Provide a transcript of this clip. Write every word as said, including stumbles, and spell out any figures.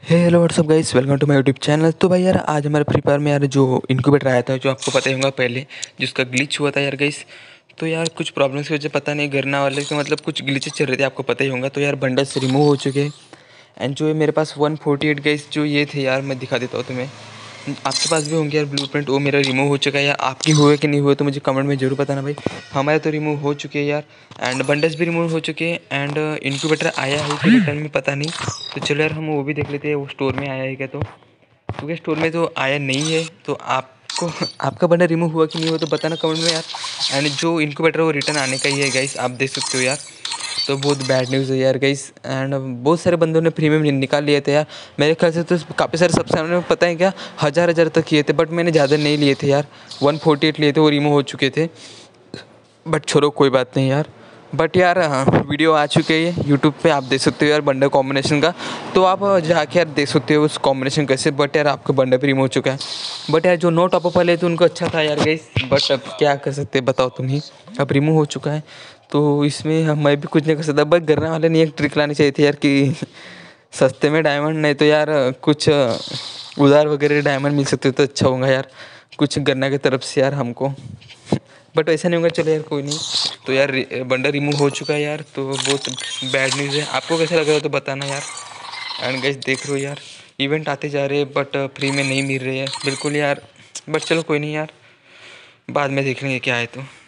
Hey hello what's up guys, welcome to my YouTube channel. तो भाई यार आज हमारे फ्री फायर में यार जो इनक्यूबेटर आया था, जो आपको पता ही होगा पहले, जिसका ग्लिच हुआ था यार गाइस। तो यार कुछ प्रॉब्लम्स की वजह पता नहीं गरना वाले के मतलब कुछ ग्लिचेस चल रहे थे, आपको पता ही होगा। तो यार बंडल्स रिमूव हो चुके हैं। एंड जो है मेरे पास वन फोर्टी एट गाइस जो ये थे यार, मैं दिखा देता हूँ तुम्हें। आपके पास भी होंगे यार ब्लूप्रिंट, वो मेरा रिमूव हो चुका है। यार आपकी हुए कि नहीं हुए तो मुझे कमेंट में ज़रूर बताना भाई। हमारे तो रिमूव हो चुके हैं यार, एंड बंडल्स भी रिमूव हो चुके हैं। एंड इनक्यूबेटर आया है कि रिटर्न में पता नहीं। तो चलो यार हम वो भी देख लेते हैं, वो स्टोर में आया है क्या। तो क्योंकि स्टोर में तो आया नहीं है, तो आपको आपका बंडल रिमूव हुआ कि नहीं हुआ तो बताना कमेंट में यार। एंड जो इनक्यूबेटर वो रिटर्न आने का ही है गाइस, आप देख सकते हो यार। तो बहुत बैड न्यूज़ है यार गाइस। एंड बहुत सारे बंदों ने प्रीमियम निकाल लिए थे यार। मेरे ख्याल से तो काफ़ी सारे सबसे में पता है क्या, हज़ार हज़ार तक किए थे, बट मैंने ज़्यादा नहीं लिए थे यार। वन फोर्टी एट लिए थे, वो रिमूव हो चुके थे। बट छोड़ो कोई बात नहीं यार। बट यार हाँ, वीडियो आ चुके हैं यूट्यूब पे, आप देख सकते हो यार बंडल कॉम्बिनेशन का। तो आप जाके यार देख सकते हो उस कॉम्बिनेशन कैसे। बट यार आपका बंडल भी रिमूव हो चुका है। बट यार जो नो टॉपअप वाले तो उनको अच्छा था यार गाइस। बट अब क्या कर सकते हैं बताओ तुम ही। अब रिमूव हो चुका है तो इसमें हम मैं भी कुछ नहीं कर सकता। बट गन्ना वाले ने एक ट्रिक लानी चाहिए थी यार कि सस्ते में डायमंड, नहीं तो यार कुछ उधार वगैरह डायमंड मिल सकते तो अच्छा होगा यार, कुछ गन्ना की तरफ से यार हमको। बट ऐसा नहीं होगा, चलो यार कोई नहीं। तो यार बंडल रिमूव हो चुका है यार, तो बहुत बैड न्यूज़ है। आपको कैसा लग रहा है तो बताना यार। एंड गाइस देख रहे हो यार, इवेंट आते जा रहे हैं बट फ्री में नहीं मिल रहे हैं बिल्कुल यार। बट चलो कोई नहीं यार, बाद में देख लेंगे क्या है तो।